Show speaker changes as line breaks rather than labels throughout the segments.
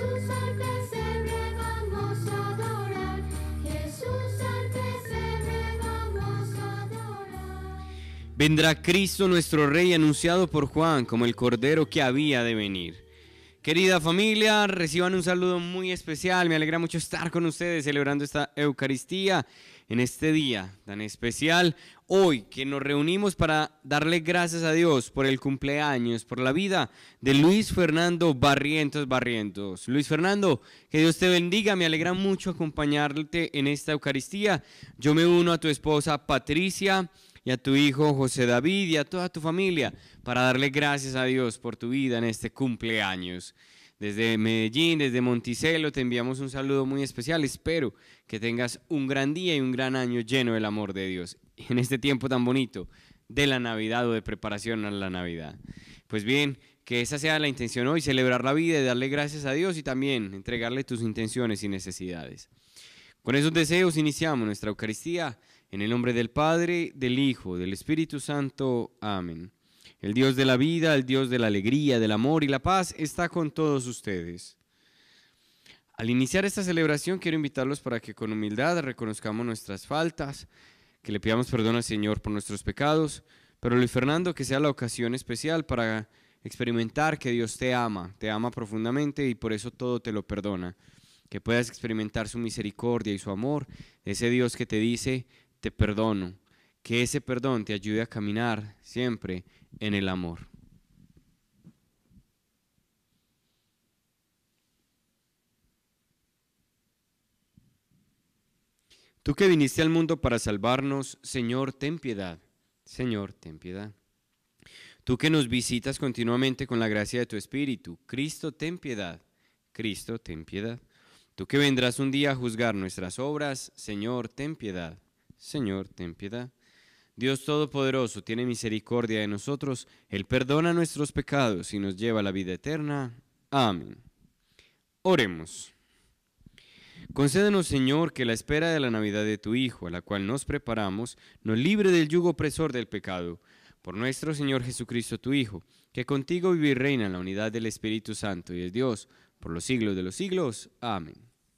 Jesús al pesebre vamos a adorar. Jesús al pesebre vamos a adorar.
Vendrá Cristo nuestro Rey anunciado por Juan como el Cordero que había de venir. Querida familia, reciban un saludo muy especial. Me alegra mucho estar con ustedes celebrando esta Eucaristía en este día tan especial. Hoy que nos reunimos para darle gracias a Dios por el cumpleaños, por la vida de Luis Fernando Barrientos. Luis Fernando, que Dios te bendiga. Me alegra mucho acompañarte en esta Eucaristía. Yo me uno a tu esposa Patricia y a tu hijo José David y a toda tu familia para darle gracias a Dios por tu vida en este cumpleaños. Desde Medellín, desde Monticello, te enviamos un saludo muy especial. Espero que tengas un gran día y un gran año lleno del amor de Dios en este tiempo tan bonito de la Navidad o de preparación a la Navidad. Pues bien, que esa sea la intención hoy, celebrar la vida y darle gracias a Dios y también entregarle tus intenciones y necesidades. Con esos deseos iniciamos nuestra Eucaristía. En el nombre del Padre, del Hijo, del Espíritu Santo. Amén. El Dios de la vida, el Dios de la alegría, del amor y la paz está con todos ustedes. Al iniciar esta celebración quiero invitarlos para que con humildad reconozcamos nuestras faltas, que le pidamos perdón al Señor por nuestros pecados, pero Luis Fernando, que sea la ocasión especial para experimentar que Dios te ama profundamente y por eso todo te lo perdona. Que puedas experimentar su misericordia y su amor, ese Dios que te dice, te perdono, que ese perdón te ayude a caminar siempre en el amor. Tú que viniste al mundo para salvarnos, Señor, ten piedad. Señor, ten piedad. Tú que nos visitas continuamente con la gracia de tu Espíritu, Cristo, ten piedad. Cristo, ten piedad. Tú que vendrás un día a juzgar nuestras obras, Señor, ten piedad. Señor, ten piedad. Dios Todopoderoso tiene misericordia de nosotros, Él perdona nuestros pecados y nos lleva a la vida eterna. Amén. Oremos. Concédenos, Señor, que la espera de la Navidad de tu Hijo, a la cual nos preparamos, nos libre del yugo opresor del pecado. Por nuestro Señor Jesucristo, tu Hijo, que contigo vive y reina en la unidad del Espíritu Santo y es Dios, por los siglos de los siglos. Amén.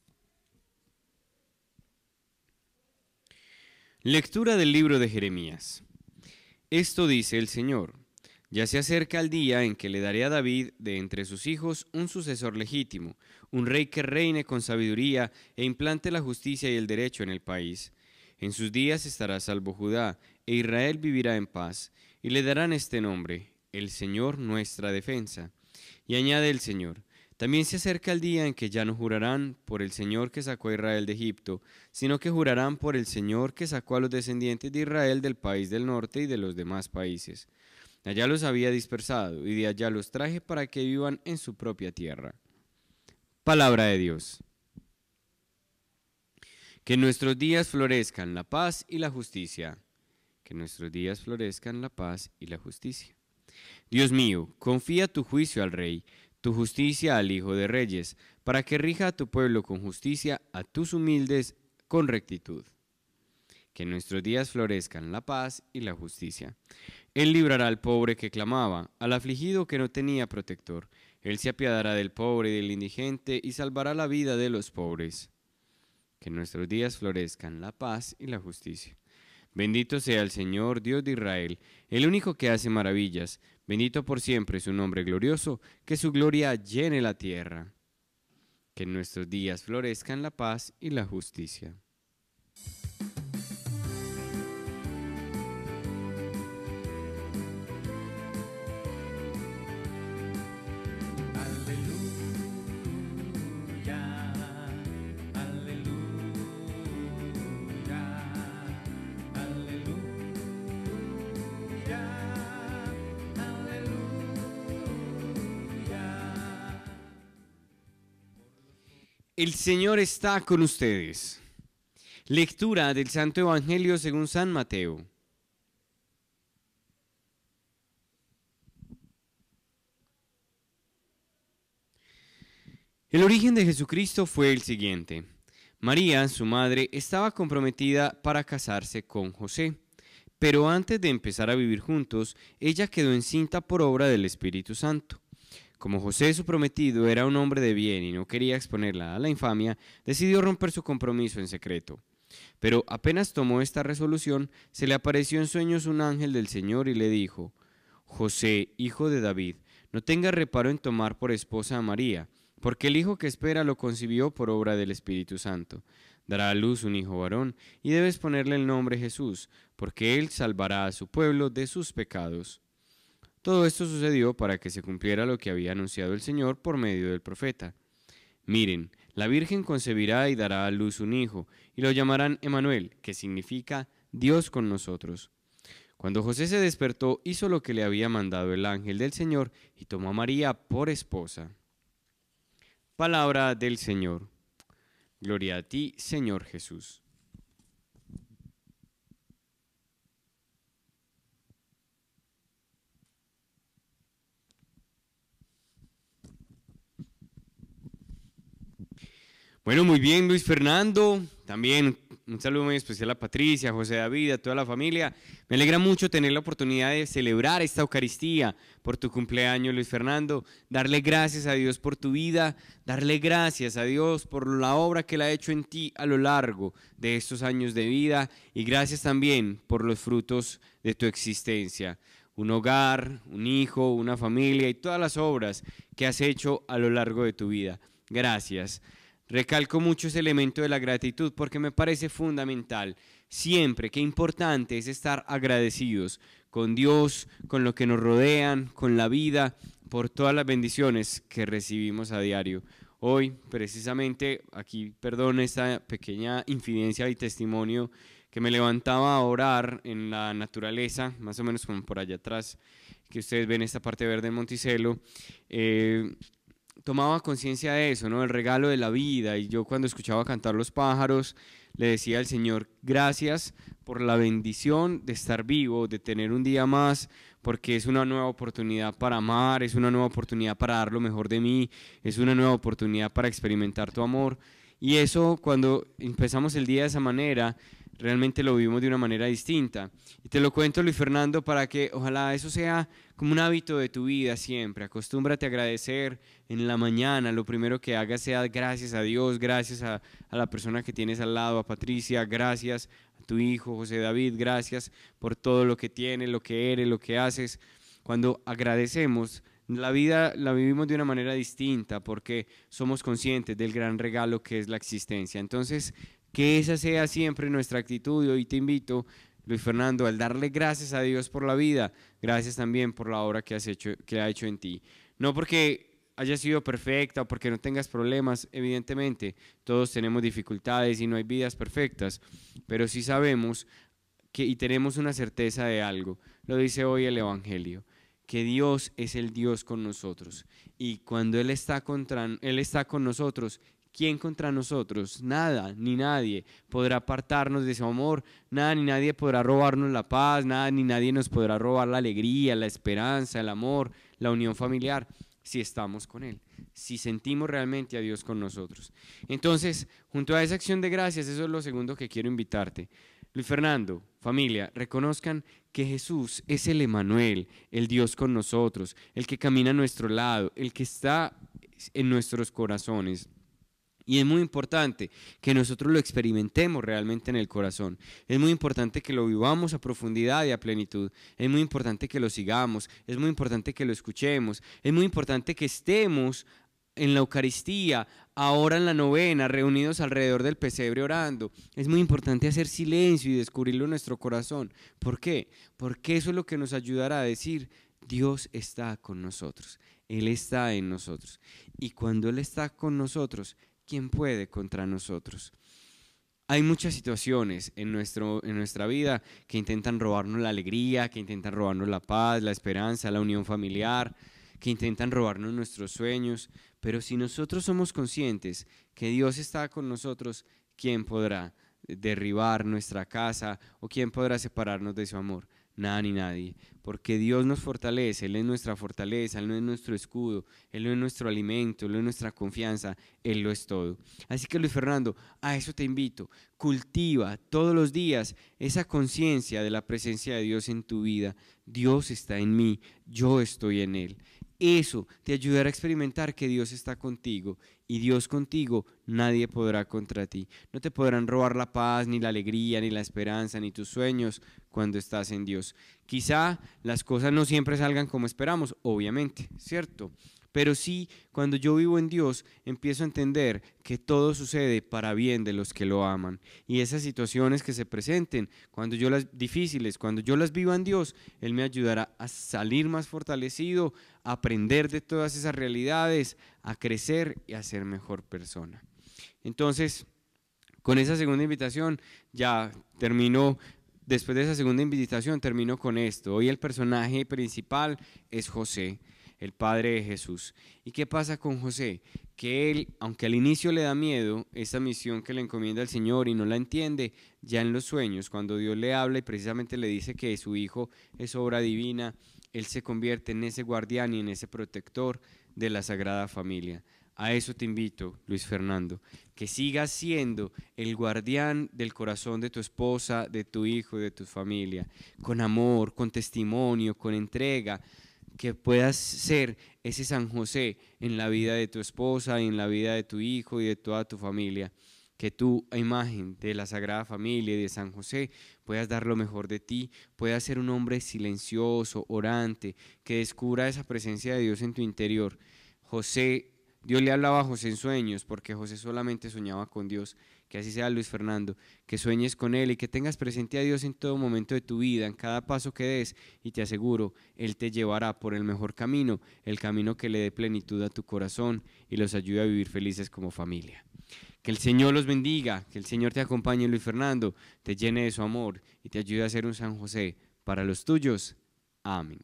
Lectura del libro de Jeremías. Esto dice el Señor: ya se acerca el día en que le daré a David de entre sus hijos un sucesor legítimo, un rey que reine con sabiduría e implante la justicia y el derecho en el país. En sus días estará salvo Judá, e Israel vivirá en paz, y le darán este nombre: el Señor nuestra defensa. Y añade el Señor: también se acerca el día en que ya no jurarán por el Señor que sacó a Israel de Egipto, sino que jurarán por el Señor que sacó a los descendientes de Israel del país del norte y de los demás países. Allá los había dispersado, y de allá los traje para que vivan en su propia tierra. Palabra de Dios. Que en nuestros días florezcan la paz y la justicia. Que en nuestros días florezcan la paz y la justicia. Dios mío, confía tu juicio al Rey, tu justicia al Hijo de Reyes, para que rija a tu pueblo con justicia, a tus humildes con rectitud. Que en nuestros días florezcan la paz y la justicia. Él librará al pobre que clamaba, al afligido que no tenía protector. Él se apiadará del pobre y del indigente y salvará la vida de los pobres. Que en nuestros días florezcan la paz y la justicia. Bendito sea el Señor, Dios de Israel, el único que hace maravillas. Bendito por siempre su nombre glorioso, que su gloria llene la tierra. Que en nuestros días florezcan la paz y la justicia. El Señor está con ustedes. Lectura del Santo Evangelio según San Mateo. El origen de Jesucristo fue el siguiente. María, su madre, estaba comprometida para casarse con José, pero antes de empezar a vivir juntos, ella quedó encinta por obra del Espíritu Santo. Como José, su prometido, era un hombre de bien y no quería exponerla a la infamia, decidió romper su compromiso en secreto. Pero apenas tomó esta resolución, se le apareció en sueños un ángel del Señor y le dijo: José, hijo de David, no tengas reparo en tomar por esposa a María, porque el hijo que espera lo concibió por obra del Espíritu Santo. Dará a luz un hijo varón, y debes ponerle el nombre Jesús, porque él salvará a su pueblo de sus pecados. Todo esto sucedió para que se cumpliera lo que había anunciado el Señor por medio del profeta. Miren, la Virgen concebirá y dará a luz un hijo, y lo llamarán Emmanuel, que significa Dios con nosotros. Cuando José se despertó, hizo lo que le había mandado el ángel del Señor y tomó a María por esposa. Palabra del Señor. Gloria a ti, Señor Jesús. Bueno, muy bien, Luis Fernando. También un saludo muy especial a Patricia, a José David, a toda la familia. Me alegra mucho tener la oportunidad de celebrar esta Eucaristía por tu cumpleaños, Luis Fernando. Darle gracias a Dios por tu vida, darle gracias a Dios por la obra que Él ha hecho en ti a lo largo de estos años de vida y gracias también por los frutos de tu existencia. Un hogar, un hijo, una familia y todas las obras que has hecho a lo largo de tu vida. Gracias. Recalco mucho ese elemento de la gratitud porque me parece fundamental. Siempre, qué importante es estar agradecidos con Dios, con lo que nos rodean, con la vida, por todas las bendiciones que recibimos a diario. Hoy, precisamente, aquí, perdón, esta pequeña infidencia y testimonio que me levantaba a orar en la naturaleza, más o menos como por allá atrás, que ustedes ven esta parte verde en Monticello, tomaba conciencia de eso, ¿no? El regalo de la vida. Y yo cuando escuchaba cantar los pájaros, le decía al Señor, gracias por la bendición de estar vivo, de tener un día más, porque es una nueva oportunidad para amar, es una nueva oportunidad para dar lo mejor de mí, es una nueva oportunidad para experimentar tu amor. Y eso, cuando empezamos el día de esa manera, realmente lo vivimos de una manera distinta. Y te lo cuento, Luis Fernando, para que ojalá eso sea como un hábito de tu vida siempre. Acostúmbrate a agradecer en la mañana. Lo primero que hagas sea gracias a Dios, gracias a la persona que tienes al lado, a Patricia, gracias a tu hijo, José David, gracias por todo lo que tienes, lo que eres, lo que haces. Cuando agradecemos, la vida la vivimos de una manera distinta porque somos conscientes del gran regalo que es la existencia. Entonces, que esa sea siempre nuestra actitud. Y hoy te invito, Luis Fernando, al darle gracias a Dios por la vida, gracias también por la obra que ha hecho en ti. No porque haya sido perfecta o porque no tengas problemas, evidentemente, todos tenemos dificultades y no hay vidas perfectas, pero sí sabemos y tenemos una certeza de algo, lo dice hoy el Evangelio, que Dios es el Dios con nosotros y cuando Él está con nosotros, ¿quién contra nosotros? Nada, ni nadie podrá apartarnos de su amor, nada ni nadie podrá robarnos la paz, nada ni nadie nos podrá robar la alegría, la esperanza, el amor, la unión familiar, si estamos con Él, si sentimos realmente a Dios con nosotros. Entonces, junto a esa acción de gracias, eso es lo segundo que quiero invitarte. Luis Fernando, familia, reconozcan que Jesús es el Emmanuel, el Dios con nosotros, el que camina a nuestro lado, el que está en nuestros corazones. Y es muy importante que nosotros lo experimentemos realmente en el corazón. Es muy importante que lo vivamos a profundidad y a plenitud. Es muy importante que lo sigamos. Es muy importante que lo escuchemos. Es muy importante que estemos en la Eucaristía, ahora en la novena, reunidos alrededor del pesebre orando. Es muy importante hacer silencio y descubrirlo en nuestro corazón. ¿Por qué? Porque eso es lo que nos ayudará a decir, Dios está con nosotros. Él está en nosotros. Y cuando Él está con nosotros, ¿quién puede contra nosotros? Hay muchas situaciones en nuestra vida que intentan robarnos la alegría, que intentan robarnos la paz, la esperanza, la unión familiar, que intentan robarnos nuestros sueños, pero si nosotros somos conscientes que Dios está con nosotros, ¿quién podrá derribar nuestra casa o quién podrá separarnos de su amor? Nada ni nadie, porque Dios nos fortalece, Él es nuestra fortaleza, Él no es nuestro escudo, Él no es nuestro alimento, Él no es nuestra confianza, Él lo es todo. Así que Luis Fernando, a eso te invito, cultiva todos los días esa conciencia de la presencia de Dios en tu vida. Dios está en mí, yo estoy en Él. Eso te ayudará a experimentar que Dios está contigo y Dios contigo, nadie podrá contra ti. No te podrán robar la paz, ni la alegría, ni la esperanza, ni tus sueños cuando estás en Dios. Quizá las cosas no siempre salgan como esperamos, obviamente, ¿cierto? Pero sí, cuando yo vivo en Dios, empiezo a entender que todo sucede para bien de los que lo aman. Y esas situaciones que se presenten, cuando yo las difíciles, cuando yo las viva en Dios, Él me ayudará a salir más fortalecido, a aprender de todas esas realidades, a crecer y a ser mejor persona. Entonces, con esa segunda invitación ya terminó. Después de esa segunda invitación termino con esto. Hoy el personaje principal es José, el padre de Jesús. ¿Y qué pasa con José? Que él, aunque al inicio le da miedo esta misión que le encomienda el Señor y no la entiende, ya en los sueños, cuando Dios le habla y precisamente le dice que su hijo es obra divina, él se convierte en ese guardián y en ese protector de la Sagrada Familia. A eso te invito, Luis Fernando, que sigas siendo el guardián del corazón de tu esposa, de tu hijo y de tu familia, con amor, con testimonio, con entrega, que puedas ser ese San José en la vida de tu esposa y en la vida de tu hijo y de toda tu familia. Que tú, a imagen de la Sagrada Familia y de San José, puedas dar lo mejor de ti, puedas ser un hombre silencioso, orante, que descubra esa presencia de Dios en tu interior. José, Dios le hablaba a José en sueños, porque José solamente soñaba con Dios. Que así sea, Luis Fernando, que sueñes con Él y que tengas presente a Dios en todo momento de tu vida, en cada paso que des, y te aseguro, Él te llevará por el mejor camino, el camino que le dé plenitud a tu corazón y los ayude a vivir felices como familia. Que el Señor los bendiga, que el Señor te acompañe, Luis Fernando, te llene de su amor y te ayude a ser un San José para los tuyos. Amén.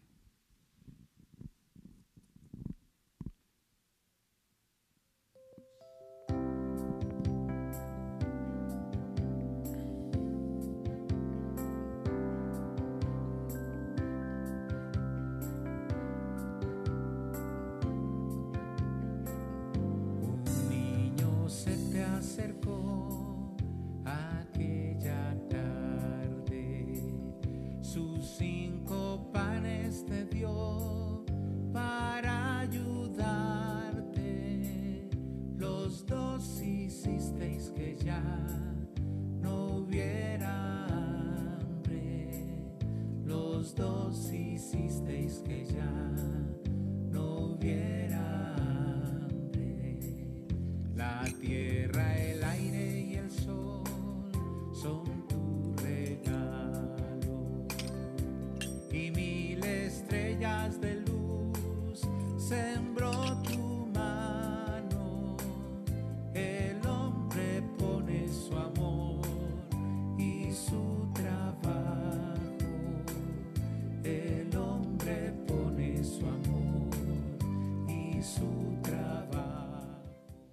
Un niño se te acercó aquella tarde, sus 5 panes te dio para ayudarte. Los 2 hicisteis que ya no hubiera hambre. Los 2 hicisteis que ya no hubiera hambre. La tierra, el aire y el sol son tu regalo, y 1000 estrellas de luz sembró tu mano. El hombre pone su amor y su trabajo. El hombre pone su amor y su trabajo.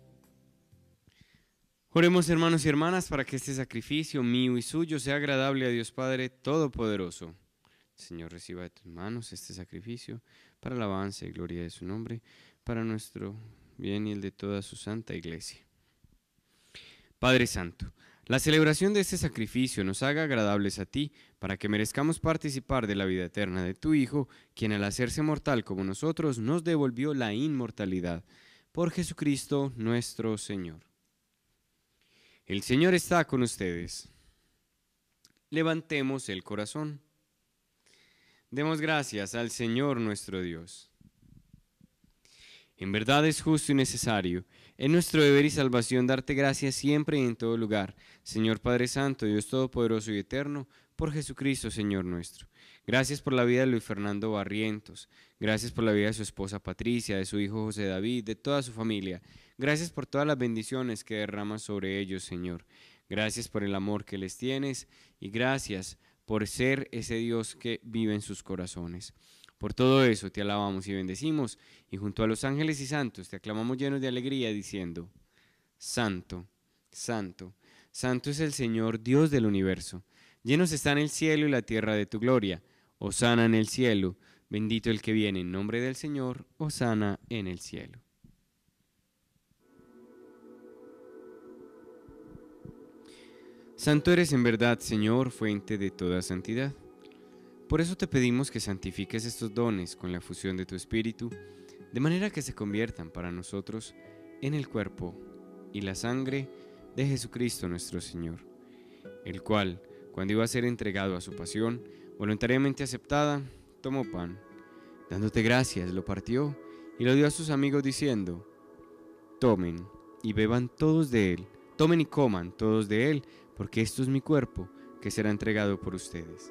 Oremos, hermanos y hermanas, para que este sacrificio mío y suyo sea agradable a Dios Padre Todopoderoso. El Señor reciba de tus manos este sacrificio para alabanza y gloria de su nombre, para nuestro bien y el de toda su santa iglesia. Padre Santo, la celebración de este sacrificio nos haga agradables a ti, para que merezcamos participar de la vida eterna de tu Hijo, quien al hacerse mortal como nosotros nos devolvió la inmortalidad. Por Jesucristo nuestro Señor. El Señor está con ustedes. Levantemos el corazón. Demos gracias al Señor nuestro Dios. En verdad es justo y necesario, es nuestro deber y salvación darte gracias siempre y en todo lugar, Señor Padre Santo, Dios Todopoderoso y Eterno, por Jesucristo, Señor nuestro. Gracias por la vida de Luis Fernando Barrientos, gracias por la vida de su esposa Patricia, de su hijo José David, de toda su familia. Gracias por todas las bendiciones que derramas sobre ellos, Señor. Gracias por el amor que les tienes y gracias por ser ese Dios que vive en sus corazones. Por todo eso te alabamos y bendecimos, y junto a los ángeles y santos te aclamamos llenos de alegría, diciendo: Santo, Santo, Santo es el Señor, Dios del universo. Llenos están el cielo y la tierra de tu gloria. Hosana en el cielo, bendito el que viene en nombre del Señor, hosana en el cielo. Santo eres en verdad, Señor, fuente de toda santidad. Por eso te pedimos que santifiques estos dones con la fusión de tu Espíritu, de manera que se conviertan para nosotros en el cuerpo y la sangre de Jesucristo nuestro Señor, el cual, cuando iba a ser entregado a su pasión, voluntariamente aceptada, tomó pan. Dándote gracias, lo partió y lo dio a sus amigos diciendo: tomen y beban todos de él, tomen y coman todos de él, porque esto es mi cuerpo, que será entregado por ustedes.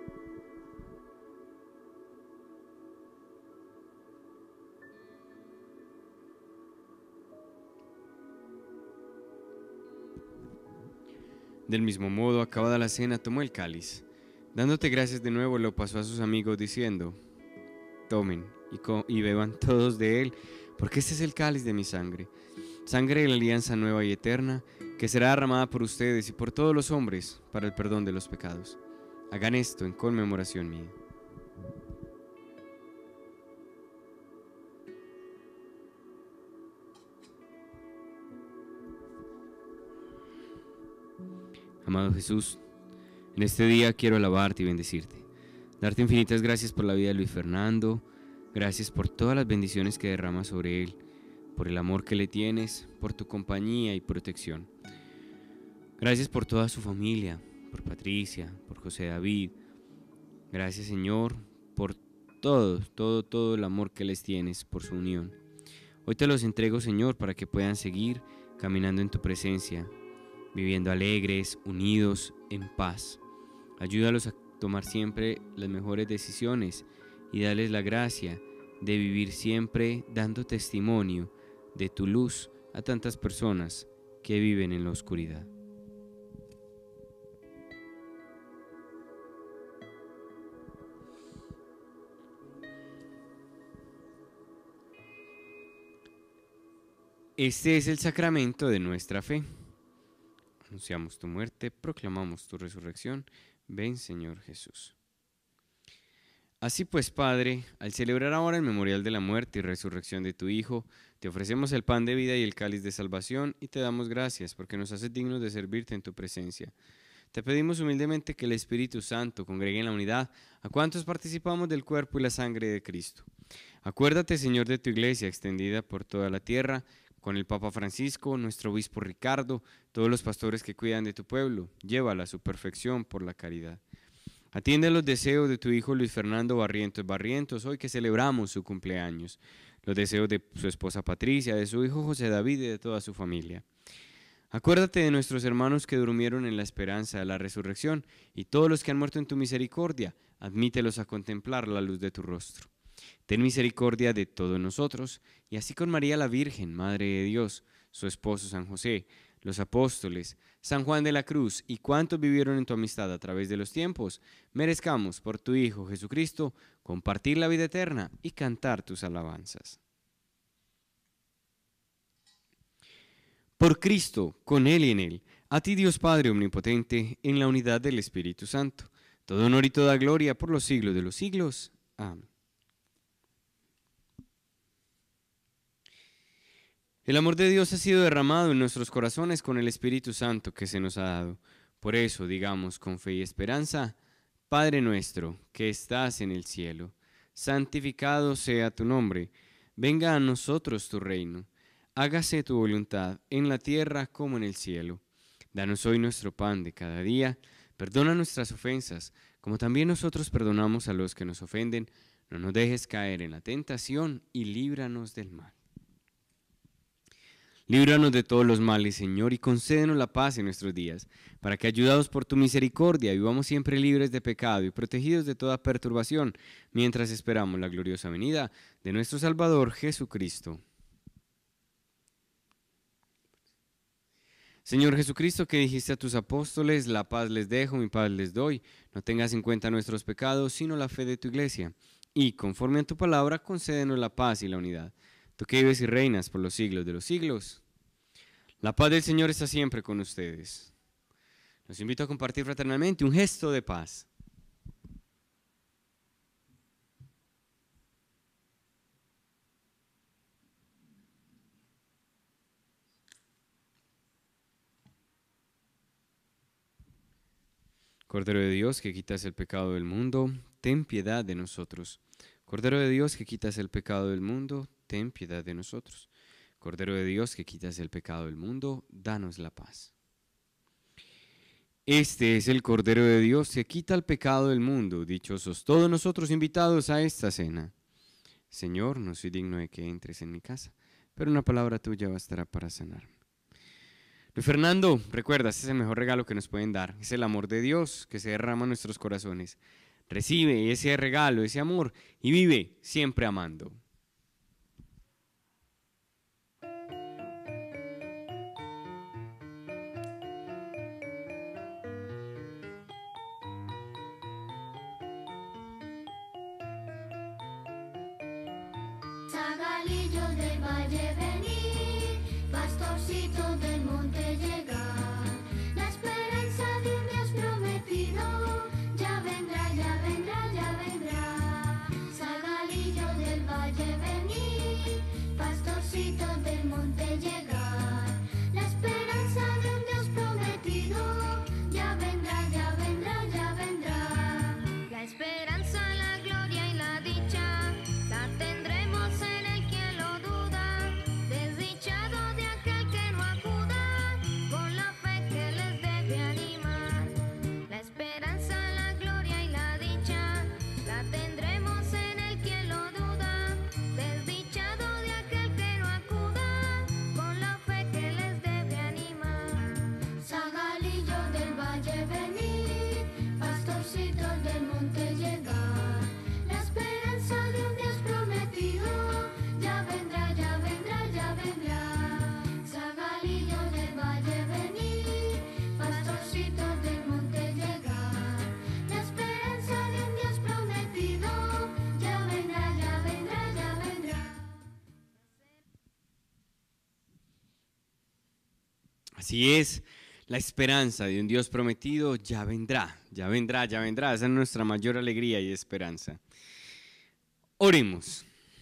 Del mismo modo, acabada la cena, tomó el cáliz. Dándote gracias de nuevo, lo pasó a sus amigos diciendo: tomen y beban todos de él, porque este es el cáliz de mi sangre, sangre de la alianza nueva y eterna, que será derramada por ustedes y por todos los hombres para el perdón de los pecados. Hagan esto en conmemoración mía. Amado Jesús, en este día quiero alabarte y bendecirte, darte infinitas gracias por la vida de Luis Fernando, gracias por todas las bendiciones que derramas sobre él, por el amor que le tienes, por tu compañía y protección. Gracias por toda su familia, por Patricia, por José David. Gracias, Señor, por todo el amor que les tienes, por su unión. Hoy te los entrego, Señor, para que puedan seguir caminando en tu presencia, viviendo alegres, unidos, en paz. Ayúdalos a tomar siempre las mejores decisiones y dales la gracia de vivir siempre dando testimonio de tu luz a tantas personas que viven en la oscuridad. Este es el sacramento de nuestra fe. Anunciamos tu muerte, proclamamos tu resurrección. Ven, Señor Jesús. Así pues, Padre, al celebrar ahora el memorial de la muerte y resurrección de tu Hijo, te ofrecemos el pan de vida y el cáliz de salvación y te damos gracias porque nos haces dignos de servirte en tu presencia. Te pedimos humildemente que el Espíritu Santo congregue en la unidad a cuantos participamos del cuerpo y la sangre de Cristo. Acuérdate, Señor, de tu iglesia extendida por toda la tierra, con el Papa Francisco, nuestro obispo Ricardo, todos los pastores que cuidan de tu pueblo, llévala a su perfección por la caridad. Atiende los deseos de tu hijo Luis Fernando Barrientos, hoy que celebramos su cumpleaños, los deseos de su esposa Patricia, de su hijo José David y de toda su familia. Acuérdate de nuestros hermanos que durmieron en la esperanza de la resurrección y todos los que han muerto en tu misericordia, admítelos a contemplar la luz de tu rostro. Ten misericordia de todos nosotros, y así con María la Virgen, Madre de Dios, su esposo San José, los apóstoles, San Juan de la Cruz y cuantos vivieron en tu amistad a través de los tiempos, merezcamos por tu Hijo Jesucristo compartir la vida eterna y cantar tus alabanzas. Por Cristo, con Él y en Él, a ti Dios Padre Omnipotente, en la unidad del Espíritu Santo, todo honor y toda gloria por los siglos de los siglos. Amén. El amor de Dios ha sido derramado en nuestros corazones con el Espíritu Santo que se nos ha dado. Por eso, digamos con fe y esperanza: Padre nuestro, que estás en el cielo, santificado sea tu nombre. Venga a nosotros tu reino. Hágase tu voluntad en la tierra como en el cielo. Danos hoy nuestro pan de cada día. Perdona nuestras ofensas, como también nosotros perdonamos a los que nos ofenden. No nos dejes caer en la tentación y líbranos del mal. Líbranos de todos los males, Señor, y concédenos la paz en nuestros días, para que, ayudados por tu misericordia, vivamos siempre libres de pecado y protegidos de toda perturbación, mientras esperamos la gloriosa venida de nuestro Salvador Jesucristo. Señor Jesucristo, que dijiste a tus apóstoles: la paz les dejo, mi paz les doy, no tengas en cuenta nuestros pecados, sino la fe de tu iglesia, y conforme a tu palabra, concédenos la paz y la unidad. Tú que vives y reinas por los siglos de los siglos. La paz del Señor está siempre con ustedes. Los invito a compartir fraternalmente un gesto de paz. Cordero de Dios, que quitas el pecado del mundo, ten piedad de nosotros. Cordero de Dios, que quitas el pecado del mundo, ten piedad de nosotros. Cordero de Dios, que quitas el pecado del mundo, danos la paz. Este es el Cordero de Dios que quita el pecado del mundo. Dichosos todos nosotros invitados a esta cena. Señor, no soy digno de que entres en mi casa, pero una palabra tuya bastará para sanarme. Luis Fernando, recuerda, este es el mejor regalo que nos pueden dar. Es el amor de Dios que se derrama en nuestros corazones. Recibe ese regalo, ese amor, y vive siempre amando.
Zagalillo del valle venir, pastorcito del monte llegar. La esperanza de un Dios prometido, ya vendrá, ya vendrá, ya vendrá. Zagalillo del valle venir, pastorcito del monte llegar. La esperanza de un Dios prometido, ya vendrá, ya vendrá, ya vendrá.
La esperanza, la gloria y la dicha la tendremos en el que lo duda. Desdichado de aquel que no acuda con la fe que les debe animar. La esperanza, la gloria y la dicha la tendremos en el que lo duda. Desdichado de aquel que no acuda con la fe que les debe animar.
Zagalillo del valle venir, pastorcito del monte llegar. La esperanza de un Dios prometido, ya vendrá, ya vendrá, ya vendrá. Zagalillo del valle venir, pastorcito del monte llegar. La esperanza de un Dios prometido, ya vendrá, ya vendrá, ya vendrá.
Así es, la esperanza de un Dios prometido ya vendrá, ya vendrá, ya vendrá. Esa es nuestra mayor alegría y esperanza. Oremos.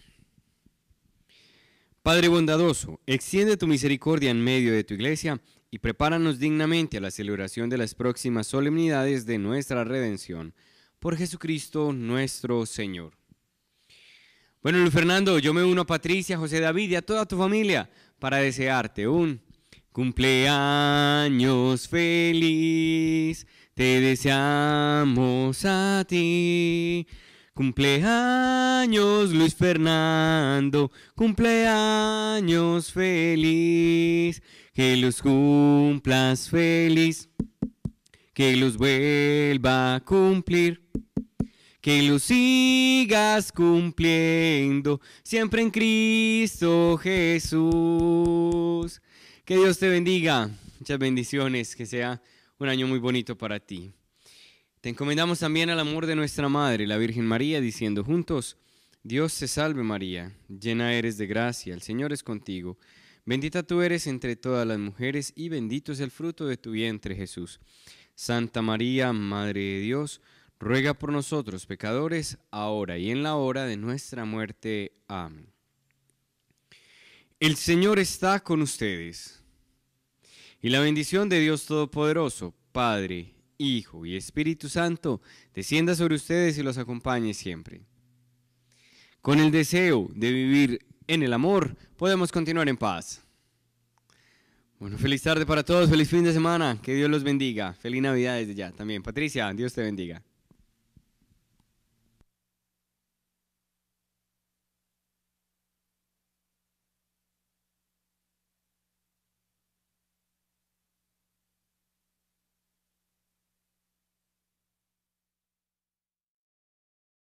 Padre bondadoso, extiende tu misericordia en medio de tu iglesia y prepáranos dignamente a la celebración de las próximas solemnidades de nuestra redención. Por Jesucristo nuestro Señor. Bueno, Luis Fernando, yo me uno a Patricia, José David y a toda tu familia para desearte un cumpleaños feliz. Te deseamos a ti. Cumpleaños Luis Fernando, cumpleaños feliz. Que los cumplas feliz, que los vuelva a cumplir. Que lo sigas cumpliendo siempre en Cristo Jesús. Que Dios te bendiga. Muchas bendiciones. Que sea un año muy bonito para ti. Te encomendamos también al amor de nuestra Madre, la Virgen María, diciendo juntos: Dios te salve María, llena eres de gracia, el Señor es contigo. Bendita tú eres entre todas las mujeres y bendito es el fruto de tu vientre Jesús. Santa María, Madre de Dios, ruega por nosotros pecadores, ahora y en la hora de nuestra muerte. Amén. El Señor está con ustedes. Y la bendición de Dios Todopoderoso, Padre, Hijo y Espíritu Santo, descienda sobre ustedes y los acompañe siempre. Con el deseo de vivir en el amor, podemos continuar en paz. Bueno, feliz tarde para todos, feliz fin de semana, que Dios los bendiga. Feliz Navidad desde ya también. Patricia, Dios te bendiga.